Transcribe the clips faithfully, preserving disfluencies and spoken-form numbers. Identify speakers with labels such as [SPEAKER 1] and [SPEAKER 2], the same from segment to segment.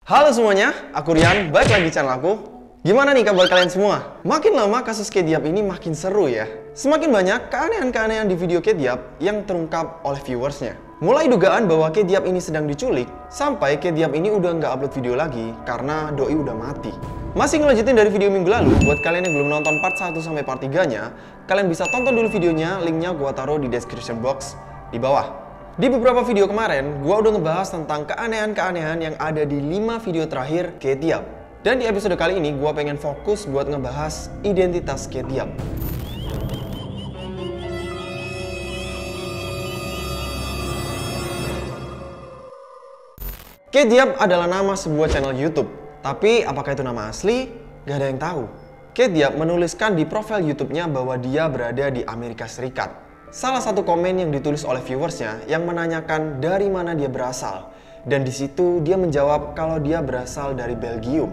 [SPEAKER 1] Halo semuanya, aku Rian, balik lagi di channel aku. Gimana nih kabar kalian semua? Makin lama kasus Kate Diab ini makin seru ya. Semakin banyak keanehan-keanehan di video Kate Diab yang terungkap oleh viewersnya. Mulai dugaan bahwa Kate Diab ini sedang diculik, sampai Kate Diab ini udah nggak upload video lagi karena doi udah mati. Masih ngelanjutin dari video minggu lalu, buat kalian yang belum nonton part satu sampai part tiga-nya, kalian bisa tonton dulu videonya, linknya gua taruh di description box di bawah. Di beberapa video kemarin, gua udah ngebahas tentang keanehan-keanehan yang ada di lima video terakhir Kate Diab. Dan di episode kali ini, gua pengen fokus buat ngebahas identitas Kate Diab. Kate Diab adalah nama sebuah channel YouTube. Tapi apakah itu nama asli? Gak ada yang tahu. Kate Diab menuliskan di profil YouTube-nya bahwa dia berada di Amerika Serikat. Salah satu komen yang ditulis oleh viewersnya yang menanyakan dari mana dia berasal. Dan di situ dia menjawab kalau dia berasal dari Belgium.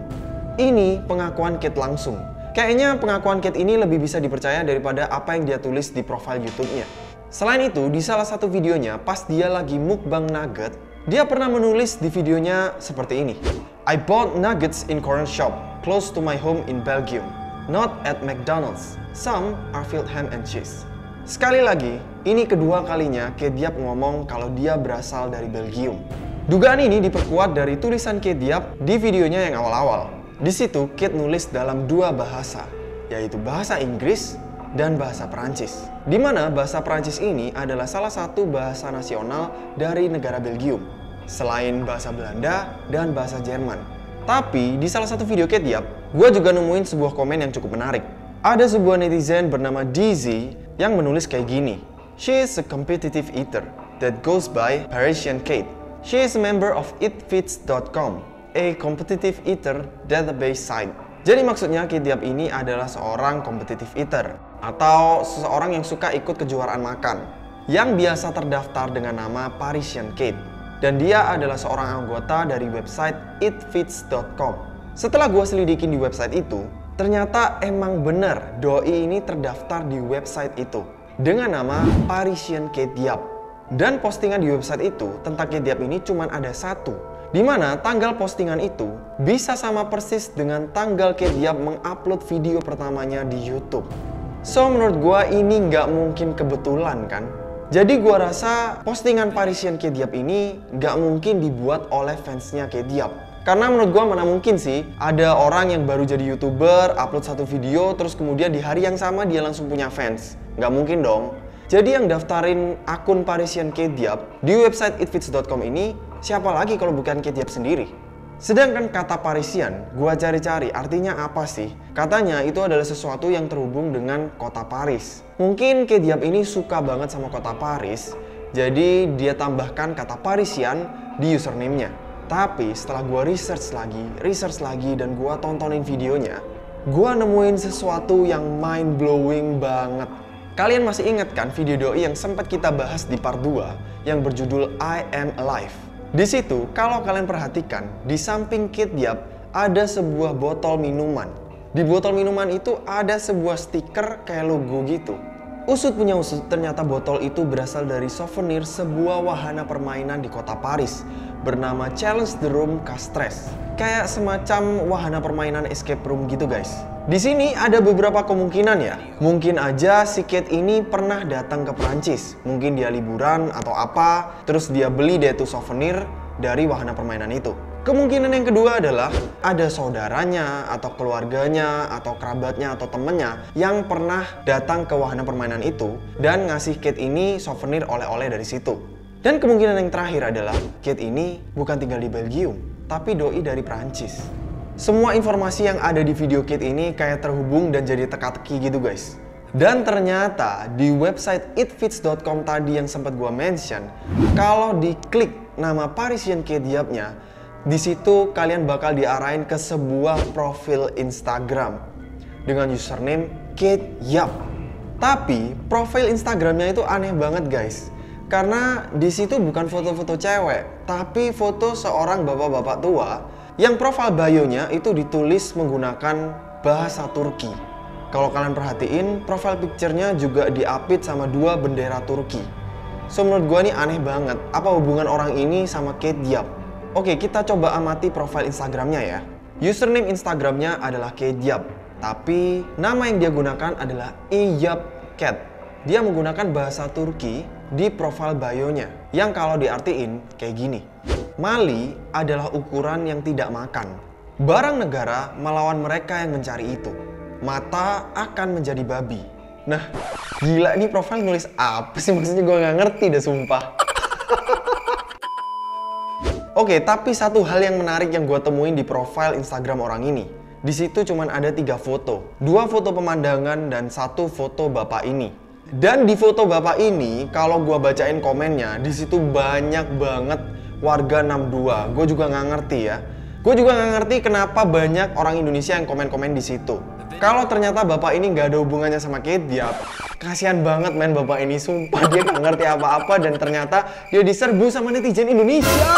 [SPEAKER 1] Ini pengakuan Kate langsung. Kayaknya pengakuan Kate ini lebih bisa dipercaya daripada apa yang dia tulis di profil YouTube-nya. Selain itu, di salah satu videonya pas dia lagi mukbang nugget, dia pernah menulis di videonya seperti ini. I bought nuggets in Korean shop close to my home in Belgium. Not at McDonald's. Some are filled ham and cheese. Sekali lagi, ini kedua kalinya Kate Diab ngomong kalau dia berasal dari Belgium. Dugaan ini diperkuat dari tulisan Kate Diab di videonya yang awal-awal. Di situ Kate nulis dalam dua bahasa, yaitu bahasa Inggris dan bahasa Perancis. Di mana bahasa Perancis ini adalah salah satu bahasa nasional dari negara Belgium, selain bahasa Belanda dan bahasa Jerman. Tapi di salah satu video Kate Diab, gue juga nemuin sebuah komen yang cukup menarik. Ada sebuah netizen bernama D Z yang menulis kayak gini. She is a competitive eater that goes by Parisian Kate. She is a member of eat fits dot com, a competitive eater database site. Jadi maksudnya Kate Diab ini adalah seorang competitive eater atau seseorang yang suka ikut kejuaraan makan yang biasa terdaftar dengan nama Parisian Kate. Dan dia adalah seorang anggota dari website eat fits dot com. Setelah gua selidikin di website itu, ternyata emang bener doi ini terdaftar di website itu dengan nama Parisian Kate Diab. Dan postingan di website itu tentang Kate Diab ini cuma ada satu, dimana tanggal postingan itu bisa sama persis dengan tanggal Kate Diab mengupload video pertamanya di YouTube. So menurut gua ini nggak mungkin kebetulan kan? Jadi gua rasa postingan Parisian Kate Diab ini nggak mungkin dibuat oleh fansnya Kate Diab. Karena menurut gua mana mungkin sih ada orang yang baru jadi YouTuber, upload satu video, terus kemudian di hari yang sama dia langsung punya fans. Nggak mungkin dong. Jadi yang daftarin akun Parisian Kate Diab di website eat fits dot com ini siapa lagi kalau bukan Kate Diab sendiri? Sedangkan kata Parisian, gua cari-cari artinya apa sih? Katanya itu adalah sesuatu yang terhubung dengan kota Paris. Mungkin Kate Diab ini suka banget sama kota Paris, jadi dia tambahkan kata Parisian di username-nya. Tapi setelah gua research lagi, research lagi dan gua tontonin videonya, gua nemuin sesuatu yang mind blowing banget. Kalian masih ingat kan video doi yang sempat kita bahas di part dua yang berjudul I Am Alive? Di situ, kalau kalian perhatikan, di samping Kate Diab ada sebuah botol minuman. Di botol minuman itu ada sebuah stiker kayak logo gitu. Usut punya usut, ternyata botol itu berasal dari souvenir sebuah wahana permainan di kota Paris bernama Challenge the Room Castres. Kayak semacam wahana permainan escape room gitu guys. Di sini ada beberapa kemungkinan ya. Mungkin aja si Kate ini pernah datang ke Perancis. Mungkin dia liburan atau apa, terus dia beli deh tuh souvenir dari wahana permainan itu. Kemungkinan yang kedua adalah ada saudaranya atau keluarganya atau kerabatnya atau temennya yang pernah datang ke wahana permainan itu dan ngasih Kate ini souvenir oleh-oleh dari situ. Dan kemungkinan yang terakhir adalah Kate ini bukan tinggal di Belgium, tapi doi dari Prancis. Semua informasi yang ada di video Kate ini kayak terhubung dan jadi teka-teki gitu guys. Dan ternyata di website eat fits dot com tadi yang sempat gua mention, kalau diklik nama Parisian Kate Diab-nya, di situ kalian bakal diarahin ke sebuah profil Instagram dengan username Kate Diab. Tapi profil Instagramnya itu aneh banget guys. Karena di situ bukan foto-foto cewek, tapi foto seorang bapak-bapak tua yang profil bio-nya itu ditulis menggunakan bahasa Turki. Kalau kalian perhatiin, profile picture-nya juga diapit sama dua bendera Turki. So menurut gue ini aneh banget, apa hubungan orang ini sama Kate Diab? Oke, kita coba amati profil Instagramnya ya. Username Instagramnya adalah Kedyap, tapi nama yang dia gunakan adalah Iyapcat. Dia menggunakan bahasa Turki di profil bio-nya, yang kalau diartiin kayak gini. Mali adalah ukuran yang tidak makan. Barang negara melawan mereka yang mencari itu. Mata akan menjadi babi. Nah, gila ini profil nulis apa sih? Maksudnya gue nggak ngerti deh, sumpah. Oke, tapi satu hal yang menarik yang gue temuin di profil Instagram orang ini. Di situ cuman ada tiga foto. Dua foto pemandangan dan satu foto bapak ini. Dan di foto bapak ini, kalau gue bacain komennya, di situ banyak banget warga enam dua. Gue juga nggak ngerti ya. Gue juga nggak ngerti kenapa banyak orang Indonesia yang komen-komen di situ. Kalau ternyata bapak ini nggak ada hubungannya sama Kedyap, kasihan banget men bapak ini, sumpah dia nggak ngerti apa-apa dan ternyata dia diserbu sama netizen Indonesia.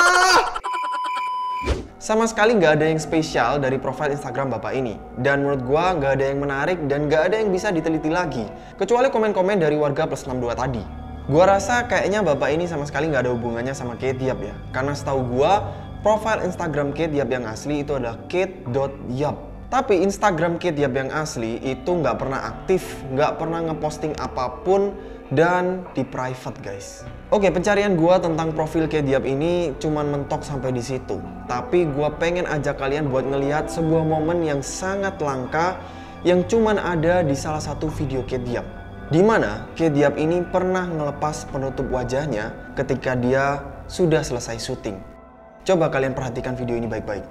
[SPEAKER 1] Sama sekali nggak ada yang spesial dari profil Instagram bapak ini. Dan menurut gua nggak ada yang menarik dan nggak ada yang bisa diteliti lagi. Kecuali komen-komen dari warga plus enam dua tadi. Gua rasa kayaknya bapak ini sama sekali nggak ada hubungannya sama Kedyap ya. Karena setahu gua, profil Instagram Kedyap yang asli itu adalah kate dot yap. Tapi Instagram Kedyap yang asli itu nggak pernah aktif, nggak pernah ngeposting apapun, dan di private guys. Oke, pencarian gua tentang profil Kedyap ini cuman mentok sampai di situ. Tapi gua pengen ajak kalian buat ngelihat sebuah momen yang sangat langka yang cuman ada di salah satu video Kedyap. Dimana Kedyap ini pernah ngelepas penutup wajahnya ketika dia sudah selesai syuting. Coba kalian perhatikan video ini baik-baik.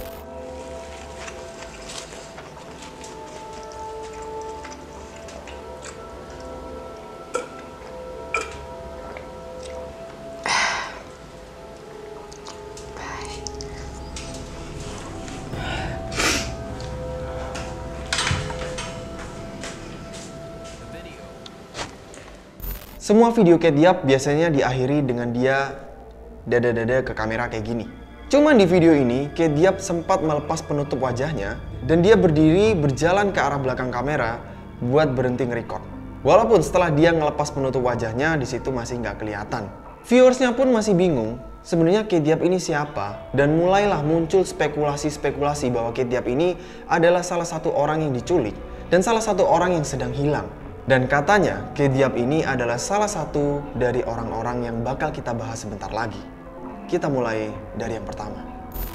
[SPEAKER 1] Semua video Kedyap biasanya diakhiri dengan dia dada-dada ke kamera kayak gini. Cuman di video ini, Kedyap sempat melepas penutup wajahnya dan dia berdiri berjalan ke arah belakang kamera buat berhenti nge-record. Walaupun setelah dia ngelepas penutup wajahnya, di situ masih nggak kelihatan. Viewersnya pun masih bingung, sebenarnya Kedyap ini siapa? Dan mulailah muncul spekulasi-spekulasi bahwa Kedyap ini adalah salah satu orang yang diculik dan salah satu orang yang sedang hilang. Dan katanya Kedyap ini adalah salah satu dari orang-orang yang bakal kita bahas sebentar lagi. Kita mulai dari yang pertama.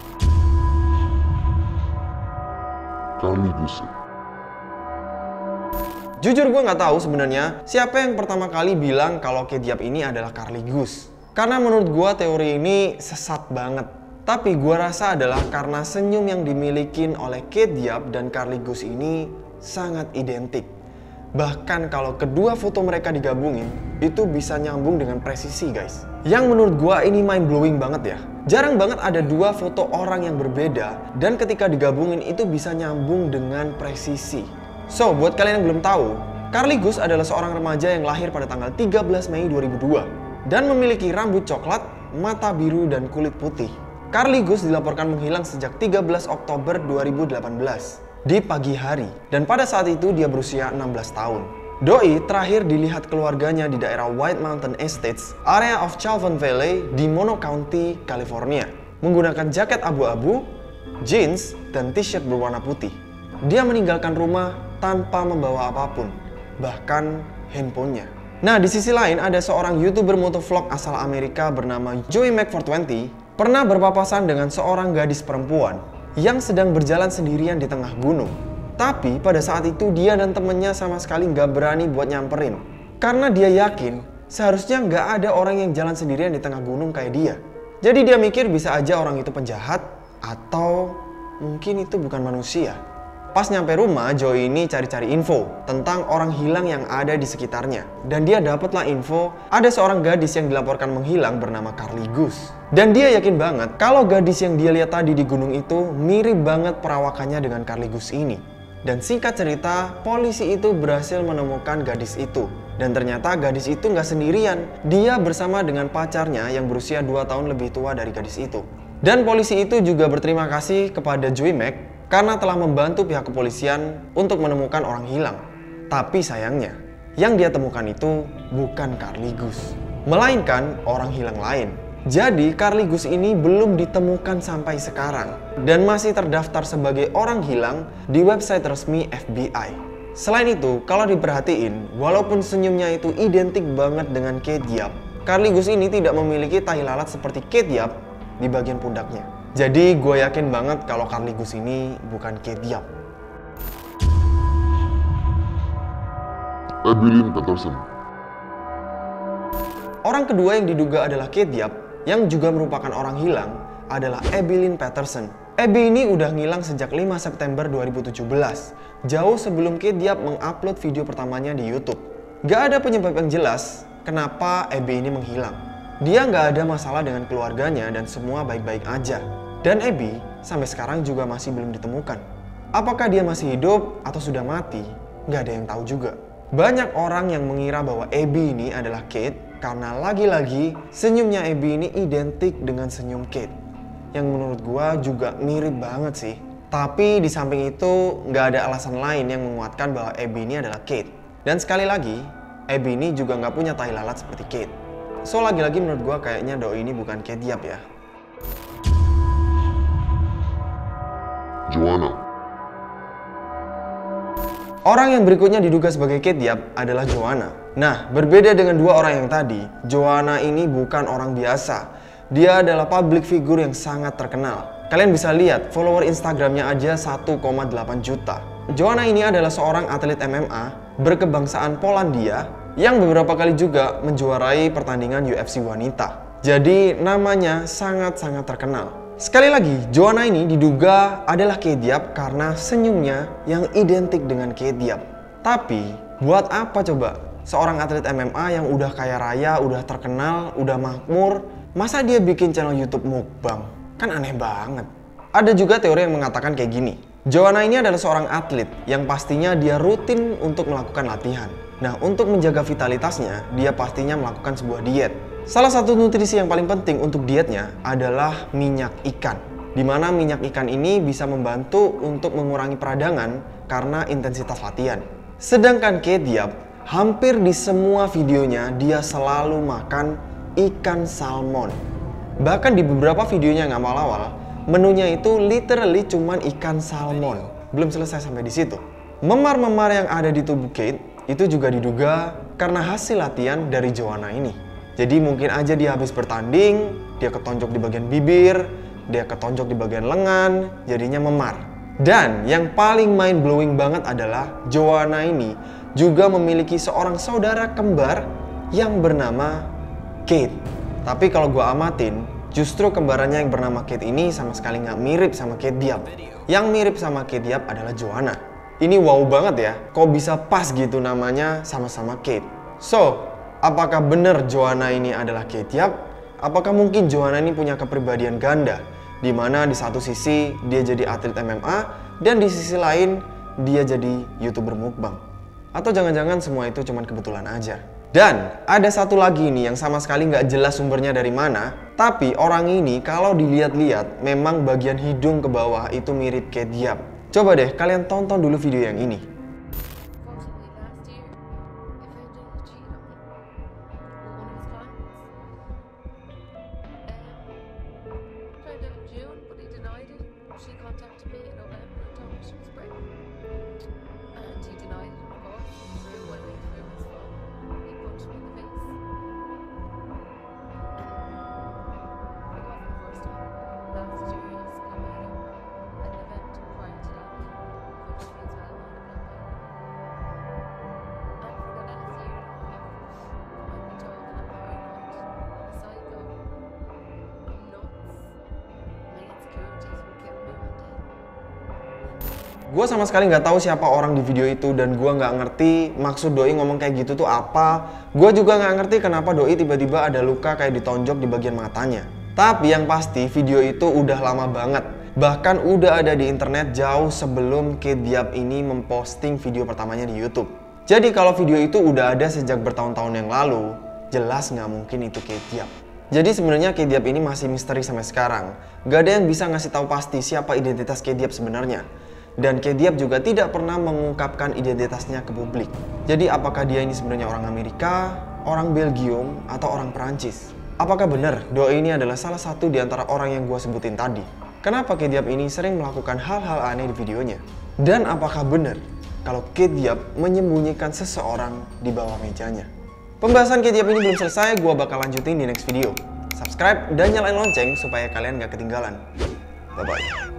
[SPEAKER 2] Carly-Gus.
[SPEAKER 1] Jujur gue nggak tahu sebenarnya siapa yang pertama kali bilang kalau Kedyap ini adalah Carly-Gus. Karena menurut gue teori ini sesat banget. Tapi gue rasa adalah karena senyum yang dimiliki oleh Kedyap dan Carly-Gus ini sangat identik. Bahkan kalau kedua foto mereka digabungin, itu bisa nyambung dengan presisi guys. Yang menurut gua ini mind blowing banget ya. Jarang banget ada dua foto orang yang berbeda dan ketika digabungin itu bisa nyambung dengan presisi. So, buat kalian yang belum tahu, Carly-Gus adalah seorang remaja yang lahir pada tanggal tiga belas Mei dua ribu dua dan memiliki rambut coklat, mata biru, dan kulit putih. Carly-Gus dilaporkan menghilang sejak tiga belas Oktober dua ribu delapan belas. Di pagi hari, dan pada saat itu dia berusia enam belas tahun. Doi terakhir dilihat keluarganya di daerah White Mountain Estates, area of Chalfont Valley di Mono County, California, menggunakan jaket abu-abu, jeans, dan t-shirt berwarna putih. Dia meninggalkan rumah tanpa membawa apapun, bahkan handphonenya. Nah, di sisi lain ada seorang YouTuber motovlog asal Amerika bernama Joey Mac four twenty pernah berpapasan dengan seorang gadis perempuan yang sedang berjalan sendirian di tengah gunung. Tapi pada saat itu dia dan temennya sama sekali nggak berani buat nyamperin. Karena dia yakin seharusnya nggak ada orang yang jalan sendirian di tengah gunung kayak dia. Jadi dia mikir bisa aja orang itu penjahat atau mungkin itu bukan manusia. Pas nyampe rumah, Joey ini cari-cari info tentang orang hilang yang ada di sekitarnya. Dan dia dapatlah info ada seorang gadis yang dilaporkan menghilang bernama Carly-Gus. Dan dia yakin banget kalau gadis yang dia lihat tadi di gunung itu mirip banget perawakannya dengan Carly-Gus ini. Dan singkat cerita, polisi itu berhasil menemukan gadis itu. Dan ternyata gadis itu nggak sendirian. Dia bersama dengan pacarnya yang berusia dua tahun lebih tua dari gadis itu. Dan polisi itu juga berterima kasih kepada Joey Mac karena telah membantu pihak kepolisian untuk menemukan orang hilang. Tapi sayangnya, yang dia temukan itu bukan Carly-Gus, melainkan orang hilang lain. Jadi Carly Gus ini belum ditemukan sampai sekarang dan masih terdaftar sebagai orang hilang di website resmi F B I. Selain itu, kalau diperhatiin, walaupun senyumnya itu identik banget dengan Kate Yap, Carly Gus ini tidak memiliki tai lalat seperti Kate Yap di bagian pundaknya. Jadi gue yakin banget kalau Carly Gus ini bukan Kate Yap.
[SPEAKER 2] Evelyn Peterson.
[SPEAKER 1] Orang kedua yang diduga adalah Kate Yap, yang juga merupakan orang hilang, adalah Evelyn Peterson. Abby ini udah ngilang sejak lima September dua ribu tujuh belas, jauh sebelum Kate Yap mengupload video pertamanya di YouTube. Gak ada penyebab yang jelas kenapa Abby ini menghilang. Dia nggak ada masalah dengan keluarganya dan semua baik-baik aja. Dan Abby sampai sekarang juga masih belum ditemukan. Apakah dia masih hidup atau sudah mati? Nggak ada yang tahu juga. Banyak orang yang mengira bahwa Abby ini adalah Kate karena lagi-lagi senyumnya Abby ini identik dengan senyum Kate. Yang menurut gua juga mirip banget sih. Tapi di samping itu nggak ada alasan lain yang menguatkan bahwa Abby ini adalah Kate. Dan sekali lagi, Abby ini juga nggak punya tai lalat seperti Kate. So lagi-lagi menurut gua kayaknya doi ini bukan Kate Yap ya.
[SPEAKER 2] Joanna.
[SPEAKER 1] Orang yang berikutnya diduga sebagai Kate Yap adalah Joanna. Nah, berbeda dengan dua orang yang tadi, Joanna ini bukan orang biasa. Dia adalah public figure yang sangat terkenal. Kalian bisa lihat follower Instagramnya aja satu koma delapan juta. Joanna ini adalah seorang atlet M M A berkebangsaan Polandia yang beberapa kali juga menjuarai pertandingan U F C wanita. Jadi namanya sangat-sangat terkenal. Sekali lagi, Joanna ini diduga adalah Kate Yap karena senyumnya yang identik dengan Kate Yap. Tapi, buat apa coba seorang atlet M M A yang udah kaya raya, udah terkenal, udah makmur, masa dia bikin channel YouTube mukbang? Kan aneh banget. Ada juga teori yang mengatakan kayak gini. Joanna ini adalah seorang atlet yang pastinya dia rutin untuk melakukan latihan. Nah, untuk menjaga vitalitasnya, dia pastinya melakukan sebuah diet. Salah satu nutrisi yang paling penting untuk dietnya adalah minyak ikan. Dimana minyak ikan ini bisa membantu untuk mengurangi peradangan karena intensitas latihan. Sedangkan Kate Yap, hampir di semua videonya dia selalu makan ikan salmon. Bahkan di beberapa videonya yang awal-awal, menunya itu literally cuman ikan salmon. Belum selesai sampai di situ. Memar-memar yang ada di tubuh Kate itu juga diduga karena hasil latihan dari Joanna ini. Jadi mungkin aja dia habis bertanding, dia ketonjok di bagian bibir, dia ketonjok di bagian lengan, jadinya memar. Dan yang paling mind blowing banget adalah Joanna ini juga memiliki seorang saudara kembar yang bernama Kate. Tapi kalau gue amatin, justru kembarannya yang bernama Kate ini sama sekali nggak mirip sama Kate Yap. Yang mirip sama Kate Yap adalah Joanna. Ini wow banget ya, kok bisa pas gitu namanya sama-sama Kate. So, apakah benar Joanna ini adalah Kate Yap? Apakah mungkin Joanna ini punya kepribadian ganda? Di mana di satu sisi dia jadi atlet M M A dan di sisi lain dia jadi YouTuber mukbang. Atau jangan-jangan semua itu cuma kebetulan aja. Dan ada satu lagi nih yang sama sekali nggak jelas sumbernya dari mana. Tapi orang ini kalau dilihat-lihat memang bagian hidung ke bawah itu mirip Kate Yap. Coba deh kalian tonton dulu video yang ini. Gue sama sekali nggak tahu siapa orang di video itu dan gue nggak ngerti maksud doi ngomong kayak gitu tuh apa. Gue juga nggak ngerti kenapa doi tiba-tiba ada luka kayak ditonjok di bagian matanya. Tapi yang pasti video itu udah lama banget. Bahkan udah ada di internet jauh sebelum Kate Yap ini memposting video pertamanya di YouTube. Jadi kalau video itu udah ada sejak bertahun-tahun yang lalu, jelas nggak mungkin itu Kate Yap. Jadi sebenarnya Kate Yap ini masih misteri sampai sekarang. Gak ada yang bisa ngasih tahu pasti siapa identitas Kate Yap sebenarnya. Dan Kate Yap juga tidak pernah mengungkapkan identitasnya ke publik. Jadi apakah dia ini sebenarnya orang Amerika, orang Belgium, atau orang Perancis? Apakah benar Doi ini adalah salah satu di antara orang yang gue sebutin tadi? Kenapa Kid Yap ini sering melakukan hal-hal aneh di videonya? Dan apakah benar kalau Kid Yap menyembunyikan seseorang di bawah mejanya? Pembahasan Kid Yap ini belum selesai, gue bakal lanjutin di next video. Subscribe dan nyalain lonceng supaya kalian gak ketinggalan. Bye-bye.